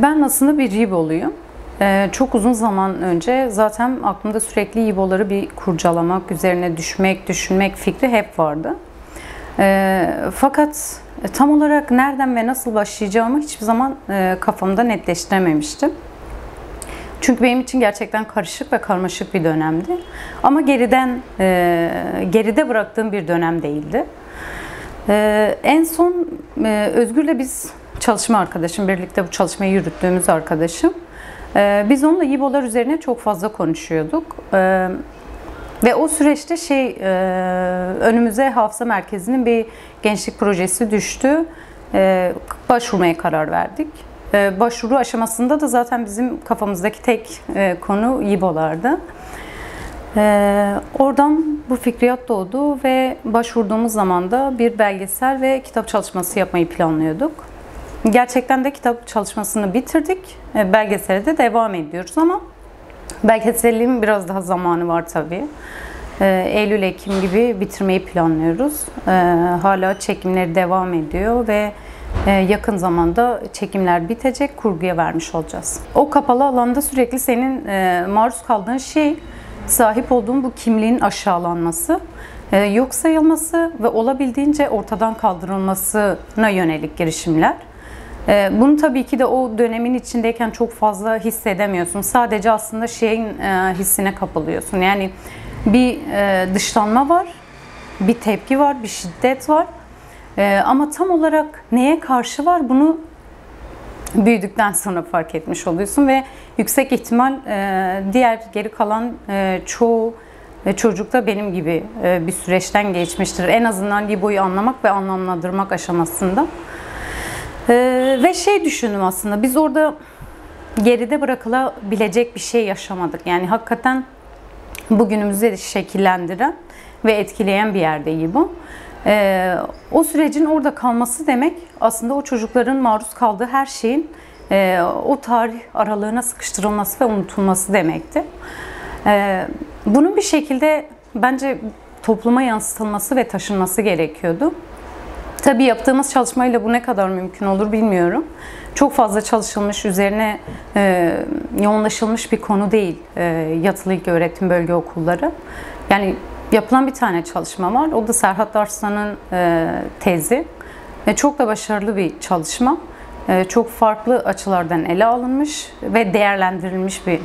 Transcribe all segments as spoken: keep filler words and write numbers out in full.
Ben aslında bir İBO'luyum. Ee, çok uzun zaman önce zaten aklımda sürekli İBO'ları bir kurcalamak, üzerine düşmek, düşünmek fikri hep vardı. Ee, fakat tam olarak nereden ve nasıl başlayacağımı hiçbir zaman e, kafamda netleştirememiştim. Çünkü benim için gerçekten karışık ve karmaşık bir dönemdi. Ama geriden e, geride bıraktığım bir dönem değildi. E, en son e, Özgür'le biz çalışma arkadaşım, birlikte bu çalışmayı yürüttüğümüz arkadaşım. E, biz onunla İBO'lar üzerine çok fazla konuşuyorduk. E, ve o süreçte şey e, önümüze Hafıza Merkezi'nin bir gençlik projesi düştü. E, başvurmaya karar verdik. Başvuru aşamasında da zaten bizim kafamızdaki tek konu İBO'lardı. Oradan bu fikriyat doğdu ve başvurduğumuz zaman da bir belgesel ve kitap çalışması yapmayı planlıyorduk. Gerçekten de kitap çalışmasını bitirdik. Belgesele de devam ediyoruz ama belgeselin biraz daha zamanı var tabii. Eylül-Ekim gibi bitirmeyi planlıyoruz. Hala çekimleri devam ediyor ve yakın zamanda çekimler bitecek, kurguya vermiş olacağız. O kapalı alanda sürekli senin maruz kaldığın şey, sahip olduğun bu kimliğin aşağılanması, yok sayılması ve olabildiğince ortadan kaldırılmasına yönelik girişimler. Bunu tabii ki de o dönemin içindeyken çok fazla hissedemiyorsun. Sadece aslında şeyin hissine kapılıyorsun. Yani bir dışlanma var, bir tepki var, bir şiddet var. Ee, ama tam olarak neye karşı var bunu büyüdükten sonra fark etmiş oluyorsun ve yüksek ihtimal e, diğer geri kalan e, çoğu e, çocuk da benim gibi e, bir süreçten geçmiştir. En azından İBO'yu anlamak ve anlamlandırmak aşamasında. E, ve şey düşündüm aslında, biz orada geride bırakılabilecek bir şey yaşamadık. Yani hakikaten bugünümüzü şekillendiren ve etkileyen bir yerde İBO. Ee, o sürecin orada kalması demek aslında o çocukların maruz kaldığı her şeyin e, o tarih aralığına sıkıştırılması ve unutulması demekti. Ee, bunun bir şekilde bence topluma yansıtılması ve taşınması gerekiyordu. Tabii yaptığımız çalışmayla bu ne kadar mümkün olur bilmiyorum. Çok fazla çalışılmış, üzerine e, yoğunlaşılmış bir konu değil e, yatılı ilköğretim bölge okulları. Yani yapılan bir tane çalışma var. O da Serhat Arslan'ın e, tezi. E, çok da başarılı bir çalışma. E, çok farklı açılardan ele alınmış ve değerlendirilmiş bir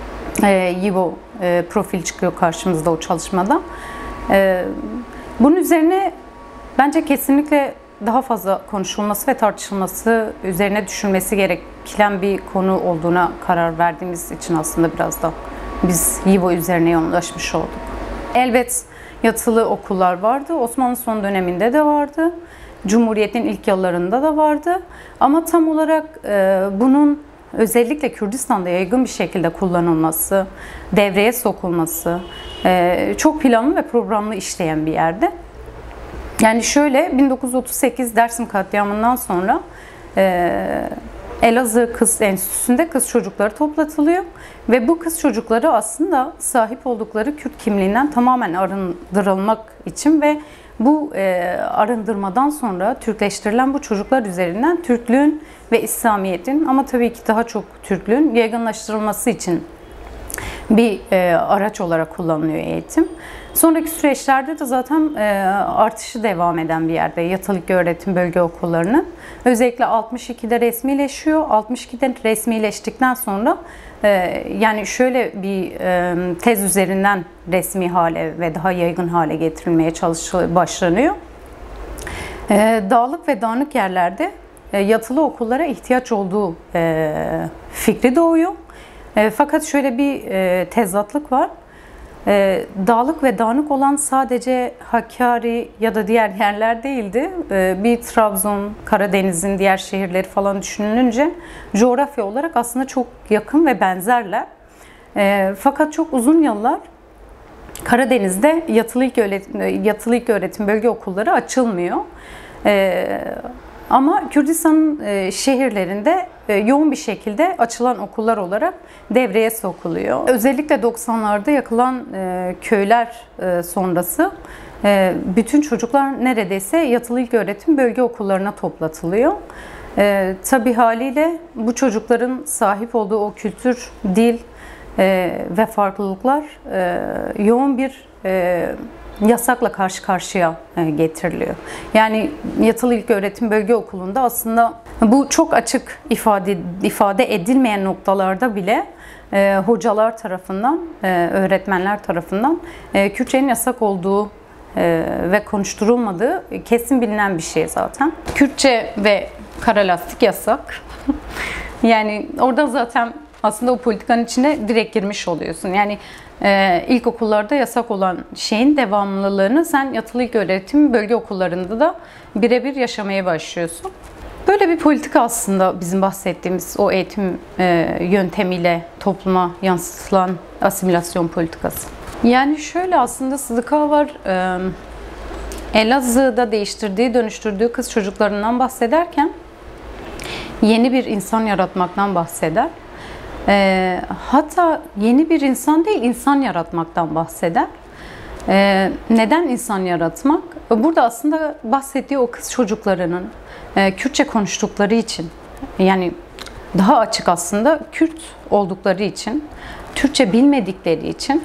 e, İBO e, profil çıkıyor karşımızda o çalışmada. E, bunun üzerine bence kesinlikle daha fazla konuşulması ve tartışılması, üzerine düşünmesi gereken bir konu olduğuna karar verdiğimiz için aslında biraz da biz İBO üzerine yoğunlaşmış olduk. Elbet yatılı okullar vardı. Osmanlı son döneminde de vardı. Cumhuriyet'in ilk yıllarında da vardı. Ama tam olarak e, bunun özellikle Kürdistan'da yaygın bir şekilde kullanılması, devreye sokulması e, çok planlı ve programlı işleyen bir yerde. Yani şöyle, bin dokuz yüz otuz sekiz Dersim katliamından sonra e, Elazığ Kız Enstitüsü'nde kız çocukları toplatılıyor ve bu kız çocukları aslında sahip oldukları Kürt kimliğinden tamamen arındırılmak için ve bu e, arındırmadan sonra Türkleştirilen bu çocuklar üzerinden Türklüğün ve İslamiyet'in, ama tabii ki daha çok Türklüğün yaygınlaştırılması için bir e, araç olarak kullanılıyor eğitim. Sonraki süreçlerde de zaten e, artışı devam eden bir yerde yatılı ilköğretim bölge okullarının. Özellikle altmış ikide resmileşiyor. altmış ikide resmileştikten sonra e, yani şöyle bir e, tez üzerinden resmi hale ve daha yaygın hale getirilmeye çalışılıyor, başlanıyor. E, dağlık ve dağınık yerlerde e, yatılı okullara ihtiyaç olduğu e, fikri doğuyor. E, fakat şöyle bir e, tezatlık var. E, dağlık ve dağınık olan sadece Hakkari ya da diğer yerler değildi. E, bir Trabzon, Karadeniz'in diğer şehirleri falan düşünülünce coğrafya olarak aslında çok yakın ve benzerler. E, fakat çok uzun yıllar Karadeniz'de yatılı ilköğretim, yatılı ilköğretim bölge okulları açılmıyor. E, Ama Kürdistan'ın e, şehirlerinde e, yoğun bir şekilde açılan okullar olarak devreye sokuluyor. Özellikle doksanlarda yakılan e, köyler e, sonrası e, bütün çocuklar neredeyse yatılı ilköğretim bölge okullarına toplatılıyor. E, tabii haliyle bu çocukların sahip olduğu o kültür, dil e, ve farklılıklar e, yoğun bir e, yasakla karşı karşıya e, getiriliyor. Yani yatılı ilköğretim bölge okulunda aslında bu çok açık ifade ifade edilmeyen noktalarda bile e, hocalar tarafından, e, öğretmenler tarafından e, Kürtçenin yasak olduğu e, ve konuşturulmadığı kesin bilinen bir şey zaten. Kürtçe ve kara lastik yasak. Yani orada zaten aslında o politikanın içine direkt girmiş oluyorsun. Yani e, ilkokullarda yasak olan şeyin devamlılığını sen yatılı ilköğretim bölge okullarında da birebir yaşamaya başlıyorsun. Böyle bir politika aslında bizim bahsettiğimiz o eğitim e, yöntemiyle topluma yansıtılan asimilasyon politikası. Yani şöyle aslında Sıdıka var, e, Elazığ'da değiştirdiği, dönüştürdüğü kız çocuklarından bahsederken yeni bir insan yaratmaktan bahseder. E, hatta yeni bir insan değil, insan yaratmaktan bahseder. E, neden insan yaratmak? Burada aslında bahsettiği o kız çocuklarının e, Kürtçe konuştukları için, yani daha açık aslında Kürt oldukları için, Türkçe bilmedikleri için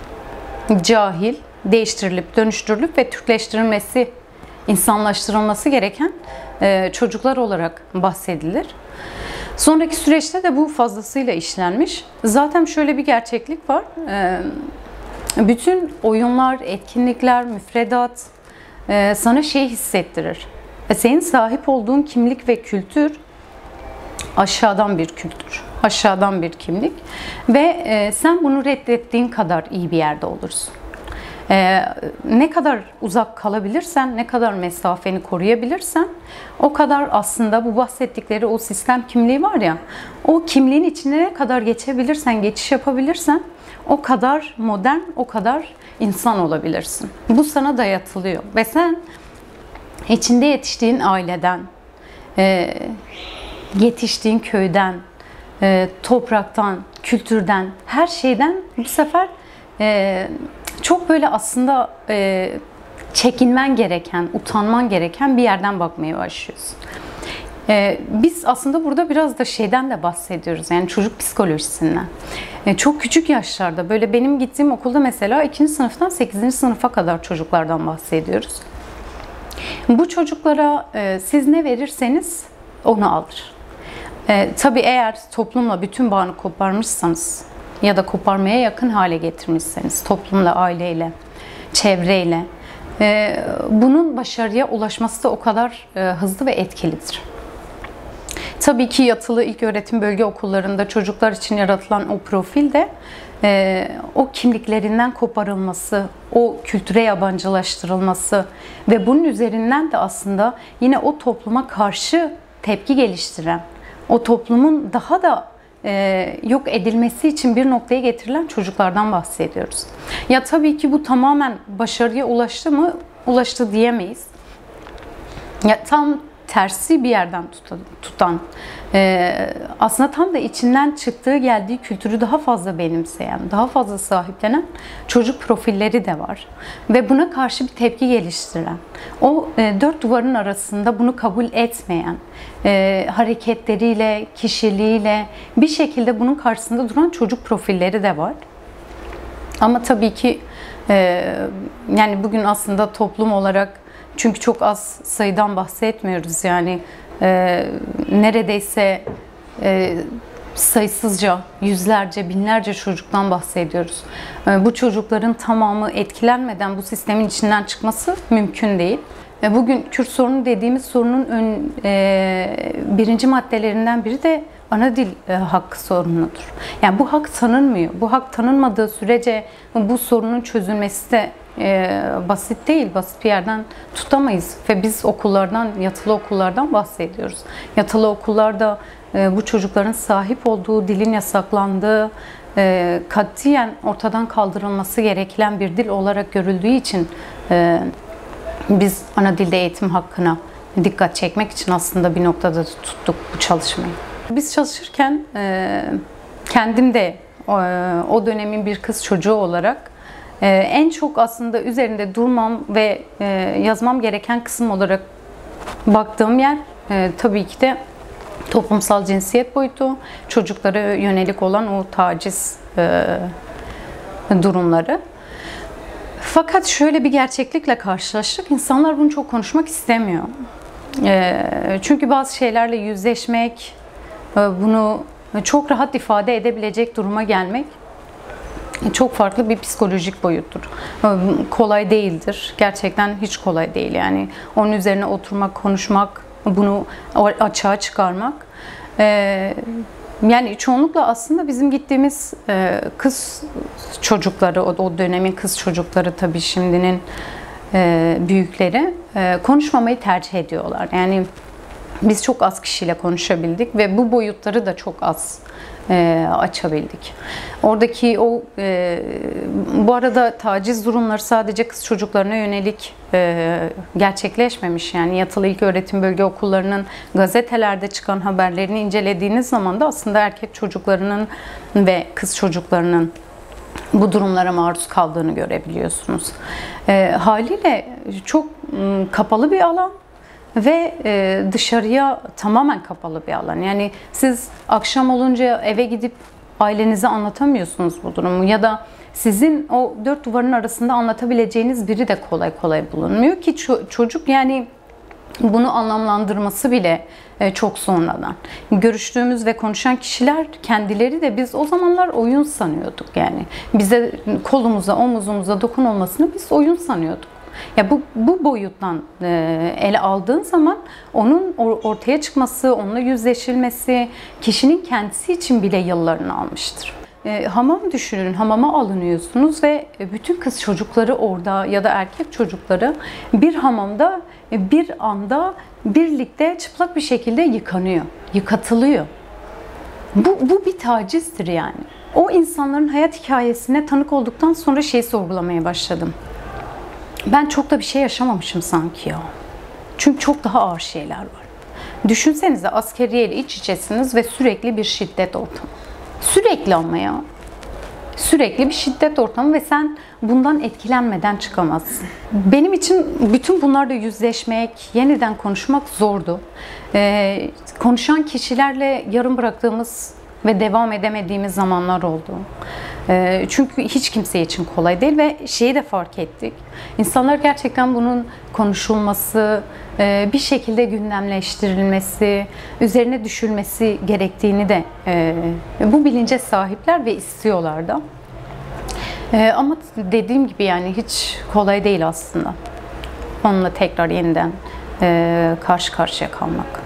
cahil, değiştirilip, dönüştürülüp ve Türkleştirilmesi, insanlaştırılması gereken e, çocuklar olarak bahsedilir. Sonraki süreçte de bu fazlasıyla işlenmiş. Zaten şöyle bir gerçeklik var. E, bütün oyunlar, etkinlikler, müfredat e, sana şey hissettirir. E, senin sahip olduğun kimlik ve kültür aşağıdan bir kültür, aşağıdan bir kimlik ve e, sen bunu reddettiğin kadar iyi bir yerde olursun. Ee, ne kadar uzak kalabilirsen, ne kadar mesafeni koruyabilirsen o kadar aslında bu bahsettikleri o sistem kimliği var ya, o kimliğin içine ne kadar geçebilirsen, geçiş yapabilirsen o kadar modern, o kadar insan olabilirsin. Bu sana dayatılıyor ve sen içinde yetiştiğin aileden, e, yetiştiğin köyden, e, topraktan, kültürden, her şeyden bu sefer e, çok böyle aslında e, çekinmen gereken, utanman gereken bir yerden bakmaya başlıyorsun. E, biz aslında burada biraz da şeyden de bahsediyoruz, yani çocuk psikolojisinden. E, çok küçük yaşlarda, böyle benim gittiğim okulda mesela ikinci sınıftan sekizinci sınıfa kadar çocuklardan bahsediyoruz. Bu çocuklara e, siz ne verirseniz onu alır. E, tabii eğer toplumla bütün bağını koparmışsanız ya da koparmaya yakın hale getirmişseniz toplumla, aileyle, çevreyle, e, bunun başarıya ulaşması da o kadar e, hızlı ve etkilidir. Tabii ki yatılı ilköğretim bölge okullarında çocuklar için yaratılan o profil de e, o kimliklerinden koparılması, o kültüre yabancılaştırılması ve bunun üzerinden de aslında yine o topluma karşı tepki geliştiren, o toplumun daha da e, yok edilmesi için bir noktaya getirilen çocuklardan bahsediyoruz. Ya tabii ki bu tamamen başarıya ulaştı mı? Ulaştı diyemeyiz. Ya tam tersi bir yerden tutan, tutan e, aslında tam da içinden çıktığı, geldiği kültürü daha fazla benimseyen, daha fazla sahiplenen çocuk profilleri de var. Ve buna karşı bir tepki geliştiren, o e, dört duvarın arasında bunu kabul etmeyen, e, hareketleriyle, kişiliğiyle bir şekilde bunun karşısında duran çocuk profilleri de var. Ama tabii ki e, yani bugün aslında toplum olarak, çünkü çok az sayıdan bahsetmiyoruz, yani e, neredeyse e, sayısızca, yüzlerce, binlerce çocuktan bahsediyoruz. E, bu çocukların tamamı etkilenmeden bu sistemin içinden çıkması mümkün değil. E, bugün Kürt sorunu dediğimiz sorunun ön, e, birinci maddelerinden biri de ana dil e, hakkı sorunudur. Yani bu hak tanınmıyor. Bu hak tanınmadığı sürece bu sorunun çözülmesi de e, basit değil. Basit bir yerden tutamayız. Ve biz okullardan, yatılı okullardan bahsediyoruz. Yatılı okullarda e, bu çocukların sahip olduğu dilin yasaklandığı, e, katiyen ortadan kaldırılması gereken bir dil olarak görüldüğü için e, biz ana dilde eğitim hakkına dikkat çekmek için aslında bir noktada tuttuk bu çalışmayı. Biz çalışırken e, kendim de e, o dönemin bir kız çocuğu olarak e, en çok aslında üzerinde durmam ve e, yazmam gereken kısım olarak baktığım yer e, tabii ki de toplumsal cinsiyet boyutu, çocuklara yönelik olan o taciz e, durumları. Fakat şöyle bir gerçeklikle karşılaştık. İnsanlar bunu çok konuşmak istemiyor. E, çünkü bazı şeylerle yüzleşmek, e, bunu çok rahat ifade edebilecek duruma gelmek çok farklı bir psikolojik boyuttur. E, kolay değildir. Gerçekten hiç kolay değil. Yani onun üzerine oturmak, konuşmak, bunu açığa çıkarmak. E, Yani çoğunlukla aslında bizim gittiğimiz e, kız çocukları, o, o dönemin kız çocukları tabii şimdinin e, büyükleri e, konuşmamayı tercih ediyorlar. Yani biz çok az kişiyle konuşabildik ve bu boyutları da çok az e, açabildik. Oradaki o e, bu arada taciz durumları sadece kız çocuklarına yönelik e, gerçekleşmemiş. Yani yatılı ilköğretim bölge okullarının gazetelerde çıkan haberlerini incelediğiniz zaman da aslında erkek çocuklarının ve kız çocuklarının bu durumlara maruz kaldığını görebiliyorsunuz. E, haliyle çok m, kapalı bir alan. Ve e, dışarıya tamamen kapalı bir alan. Yani siz akşam olunca eve gidip ailenize anlatamıyorsunuz bu durumu. Ya da sizin o dört duvarın arasında anlatabileceğiniz biri de kolay kolay bulunmuyor ki ço- çocuk yani bunu anlamlandırması bile e, çok sonradan. Görüştüğümüz ve konuşan kişiler kendileri de biz o zamanlar oyun sanıyorduk yani. Bize kolumuza, omuzumuza dokunulmasını biz oyun sanıyorduk. Ya bu bu boyuttan e, ele aldığın zaman onun ortaya çıkması, onunla yüzleşilmesi kişinin kendisi için bile yıllarını almıştır. E, hamam düşünün, hamama alınıyorsunuz ve bütün kız çocukları orada ya da erkek çocukları bir hamamda bir anda birlikte çıplak bir şekilde yıkanıyor, yıkatılıyor. Bu, bu bir tacizdir yani. O insanların hayat hikayesine tanık olduktan sonra şeyi sorgulamaya başladım. Ben çok da bir şey yaşamamışım sanki ya. Çünkü çok daha ağır şeyler var. Düşünsenize askeriyeyle iç içesiniz ve sürekli bir şiddet ortamı. Sürekli ama ya. Sürekli bir şiddet ortamı ve sen bundan etkilenmeden çıkamazsın. Benim için bütün bunlarla yüzleşmek, yeniden konuşmak zordu. Ee, konuşan kişilerle yarım bıraktığımız ve devam edemediğimiz zamanlar oldu. E, çünkü hiç kimse için kolay değil ve şeyi de fark ettik. İnsanlar gerçekten bunun konuşulması, e, bir şekilde gündemleştirilmesi, üzerine düşülmesi gerektiğini de e, bu bilince sahipler ve istiyorlar da. E, ama dediğim gibi yani hiç kolay değil aslında. Onunla tekrar yeniden e, karşı karşıya kalmak.